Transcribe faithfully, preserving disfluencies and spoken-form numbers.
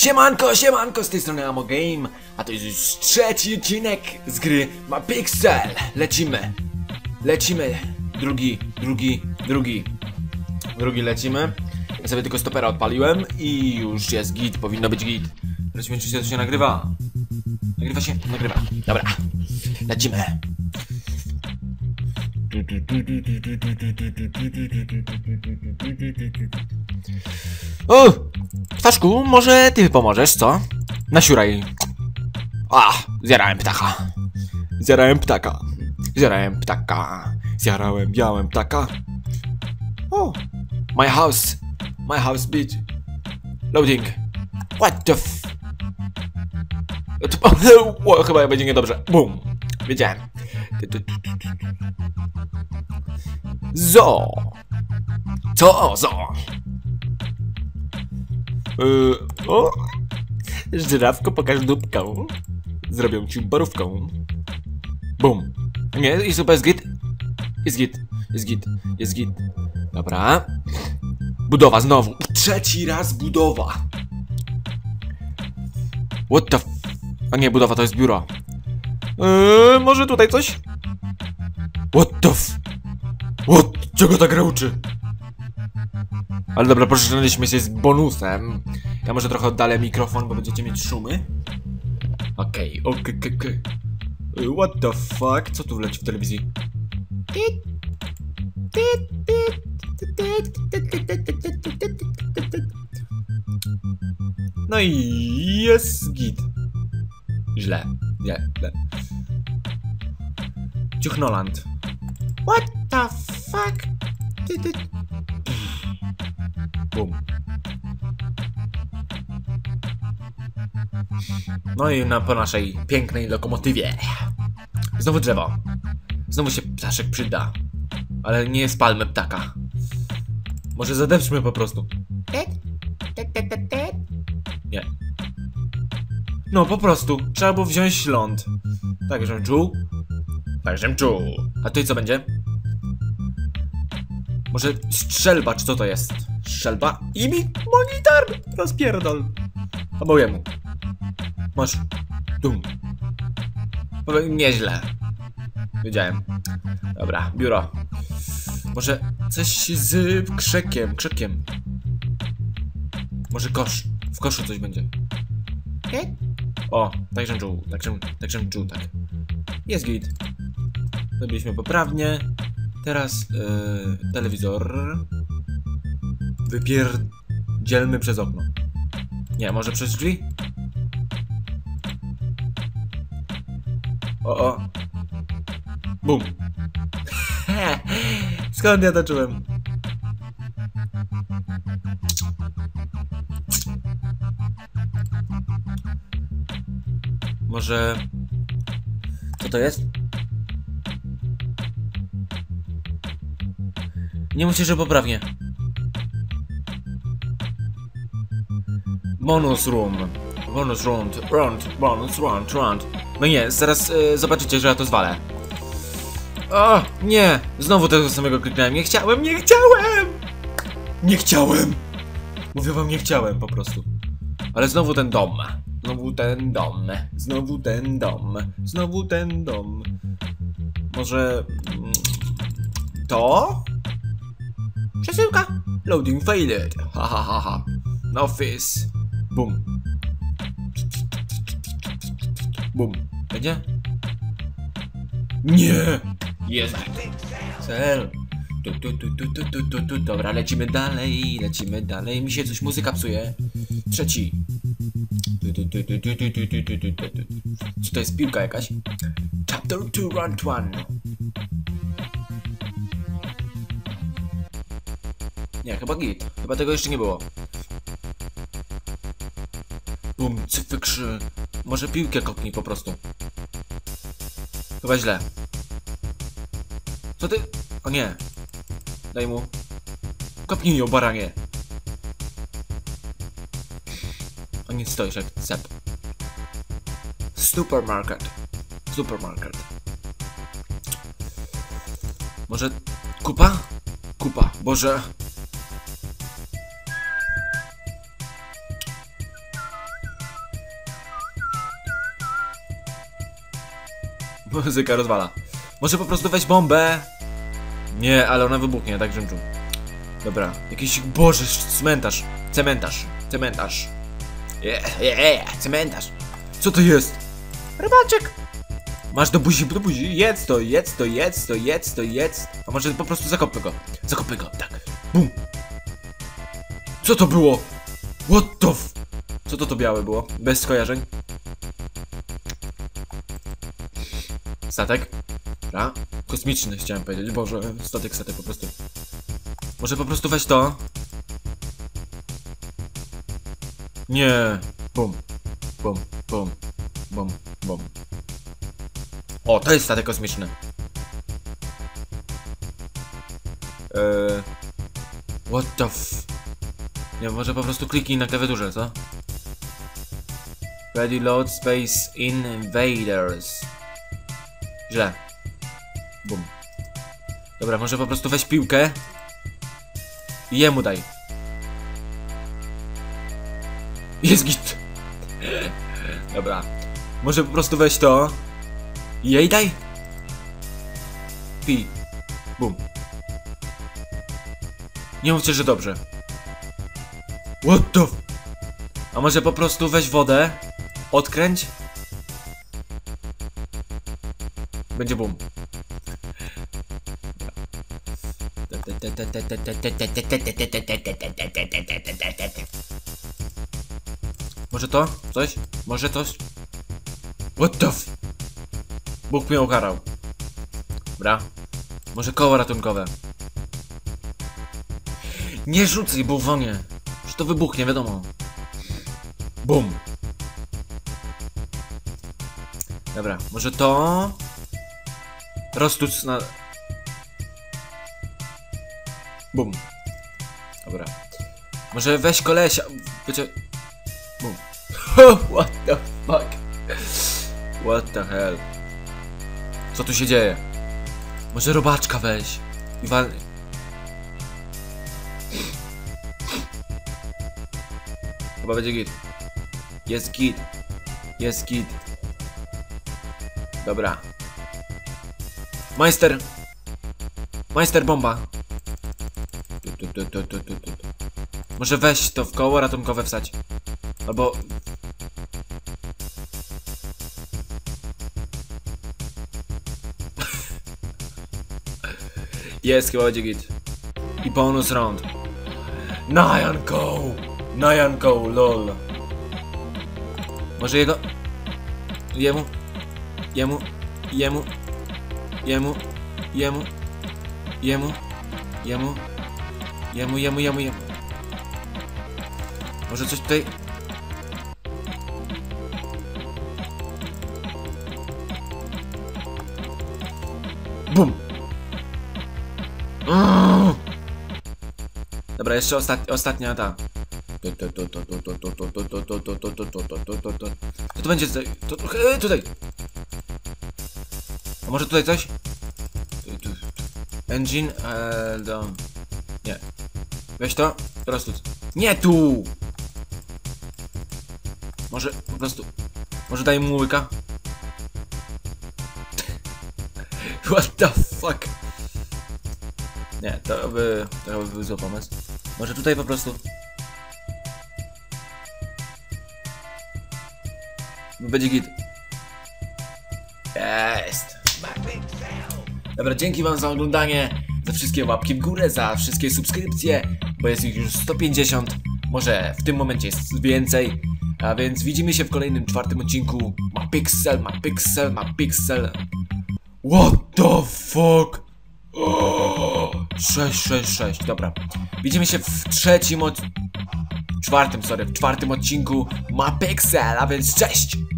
Siemanko, siemanko, z tej strony Amo Game, a to jest już trzeci odcinek z gry Mapixel. Lecimy, lecimy, drugi, drugi, drugi, drugi lecimy. Ja sobie tylko stopera odpaliłem i już jest git, powinno być git. Zobaczmy, czy się to się nagrywa. Nagrywa się? Nagrywa. Dobra, lecimy. O! Ptaszku, może ty pomożesz, co? Nasiuraj. A, zjarałem ptaka. Zjarałem ptaka. Zjarałem ptaka. Zjarałem białem ptaka. O! My house. My house, bitch. Loading. What the f... O, chyba będzie niedobrze. Boom. Wiedziałem. Zo. Co? Zo. Yy, o! Żyrawko, pokaż dupkę. Zrobią ci borówką. Bum. Nie, jest super, jest git. Jest git, jest git, jest git. Dobra. Budowa znowu. Trzeci raz budowa. What the f... A nie, budowa to jest biuro. Yy, może tutaj coś? What the f... What? Czego ta gra uczy? Ale dobra, pożyczaliśmy się z bonusem. Ja może trochę oddalę mikrofon, bo będziecie mieć szumy. Okej, okay, okej, okay, okej, okay. What the fuck? Co tu leci w telewizji? No i jest git. Źle, nie, źle. Ciuchnoland. What the fuck? Bum. No i na, po naszej pięknej lokomotywie. Znowu drzewo. Znowu się ptaszek przyda. Ale nie spalmy ptaka. Może zadepczmy po prostu. Nie. No po prostu. Trzeba było wziąć ląd. Tak, żebym czuł. Tak, żebym czuł. A tutaj co będzie? Może strzelba, czy co to jest? Strzelba i mi monitor rozpierdol. Obojemu. Masz. Dum. Nieźle. Wiedziałem. Dobra, biuro. Może coś z krzekiem, krzekiem. Może kosz. W koszu coś będzie. O, tak żem czuł, tak żem, tak żem czuł, tak. Jest git. Zrobiliśmy poprawnie. Teraz yy, telewizor. Wypierdzielmy przez okno. Nie, może przez drzwi? O, o. Bum. Skąd ja to czułem? Może... Co to jest? Nie musisz, że poprawnie. Bonus room. Bonus round, round, bonus round, round. No nie, zaraz yy, zobaczycie, że ja to zwalę. O, nie! Znowu tego samego kliknąłem. Nie chciałem, nie chciałem! Nie chciałem! Mówię wam, nie chciałem po prostu. Ale znowu ten dom. Znowu ten dom. Znowu ten dom. Znowu ten dom. Może... Mm, to? Przesyłka! Loading failed. Ha ha ha ha. No office. Boom. Boom. Będzie? Nie! Jest. Cel. Tu, tu, tu, tu, tu, tu, tu, tu. Dobra, lecimy dalej, lecimy dalej. Mi się coś muzyka psuje. Trzeci. Tu, tu, tu, tu, tu, tu, tu, tu, tu, tu, tu. Co to jest, piłka jakaś? Chapter two, round one. Nie, chyba git. Chyba tego jeszcze nie było. Bum, cyfykrzy. Może piłkę kopnij po prostu. Chyba źle. Co ty? O nie. Daj mu. Kopnij ją, baranie. O nie, stoisz jak cep. Supermarket. Supermarket. Może kupa? Kupa. Boże. Muzyka rozwala. Może po prostu weź bombę? Nie, ale ona wybuchnie, tak żebym czuł. Dobra, jakiś, boże, cmentarz. Cementarz, cementarz. Yeah, yeah, yeah, cementarz. Co to jest? Rybaczek. Masz do buzi, do buzi. Jedz to, jedz to, jedz to, jedz to, jedz. A może po prostu zakopmy go. Zakopmy go, tak. Bum. Co to było? What the f... Co to to białe było? Bez skojarzeń. Statek? Dobra. Kosmiczny chciałem powiedzieć. Boże, statek, statek po prostu. Może po prostu weź to. Nie. Bum. Bum, bum. Bum, bum. O, to jest statek kosmiczny. Eee... What the f... Nie, może po prostu kliknij na klawiaturze, co? Ready load space invaders. Źle. Bum. Dobra, może po prostu weź piłkę i jemu daj. Jest git. Dobra. Może po prostu weź to i jej daj. Pi. Bum. Nie mówcie, że dobrze. What the f... A może po prostu weź wodę, odkręć. Będzie bum. Może to? Coś? Może coś? What the f... Bóg mnie ukarał. Dobra. Może koło ratunkowe. Nie rzucaj, bałwanie. Że to wybuchnie, wiadomo. Bum. Dobra, może to... Roztuc na... Bum. Dobra. Może weź kolesia... Wiecie... Bum. What the fuck? What the hell? Co tu się dzieje? Może robaczka weź. I wal... Chyba będzie git. Jest git. Jest git. Dobra. Majster. Majster bomba. Tu, tu, tu, tu, tu, tu. Może weź to w koło ratunkowe wsać. Albo... Jest, chyba będzie git. I bonus round. Nyanko! Nyanko, lol. Może jego... Jemu... Jemu... Jemu... Jemu... Jemu... Jemu... Jemu... Jemu, jemu, jemu, jemu... Może coś tutaj... Bum! Mm. Dobra, jeszcze ostat... ostatnia ta... Co to będzie tutaj? To, to, tutaj! A może tutaj coś? Engine, eee, do... Nie. Weź to, teraz tu. Nie tu! Może po prostu... Może daj mu łyka? What the fuck? Nie, to by... To by był zły pomysł. Może tutaj po prostu... Będzie git. Jest. Dobra, dzięki wam za oglądanie, za wszystkie łapki w górę, za wszystkie subskrypcje, bo jest ich już sto pięćdziesiąt, może w tym momencie jest więcej. A więc widzimy się w kolejnym czwartym odcinku. Ma pixel, ma pixel, ma pixel. What the fuck? sześć sześć sześć, dobra. Widzimy się w trzecim od... Czwartym, sorry, w czwartym odcinku Ma Pixel, a więc cześć!